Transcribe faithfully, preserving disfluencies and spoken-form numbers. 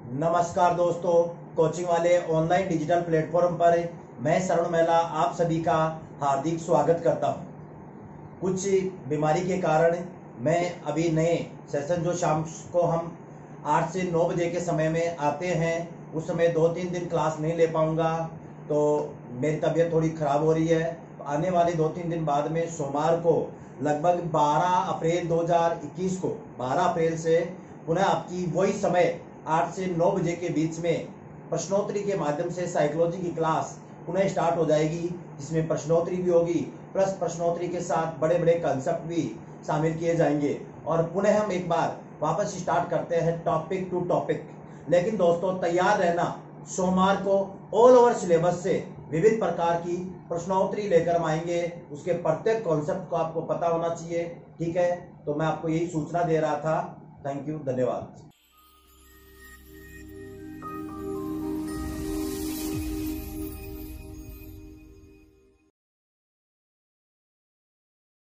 नमस्कार दोस्तों, कोचिंग वाले ऑनलाइन डिजिटल प्लेटफॉर्म पर मैं शरण मेहला आप सभी का हार्दिक स्वागत करता हूं। कुछ बीमारी के कारण मैं अभी नए सेशन जो शाम को हम आठ से नौ बजे के समय में आते हैं उस समय दो तीन दिन क्लास नहीं ले पाऊंगा, तो मेरी तबीयत थोड़ी ख़राब हो रही है। आने वाले दो तीन दिन बाद में सोमवार को लगभग बारह अप्रैल दो हज़ार इक्कीस को बारह अप्रैल से पुनः आपकी वही समय आठ से नौ बजे के बीच में प्रश्नोत्तरी के माध्यम से साइकोलॉजी की क्लास पुनः स्टार्ट हो जाएगी, जिसमें प्रश्नोत्तरी भी होगी प्लस प्रश्नोत्तरी के साथ बड़े बड़े कंसेप्ट भी शामिल किए जाएंगे और पुनः हम एक बार वापस स्टार्ट करते हैं टॉपिक टू टॉपिक। लेकिन दोस्तों तैयार रहना, सोमवार को ऑल ओवर सिलेबस से विभिन्न प्रकार की प्रश्नोत्तरी लेकर हम आएंगे। उसके प्रत्येक कॉन्सेप्ट को आपको पता होना चाहिए, ठीक है। तो मैं आपको यही सूचना दे रहा था। थैंक यू, धन्यवाद।